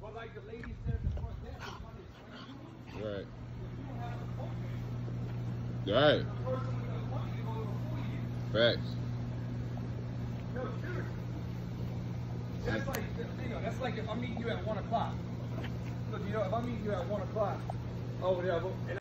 But like the lady said at the front desk, it's funny, it's funny. Right. If you don't have Right. a phone, the person with the money can go to a fool you. Facts. No, seriously. That's like, you know, that's like if I'm meeting you at 1 o'clock. Look, you know, if I'm meeting you at 1 o'clock, oh, yeah, well, and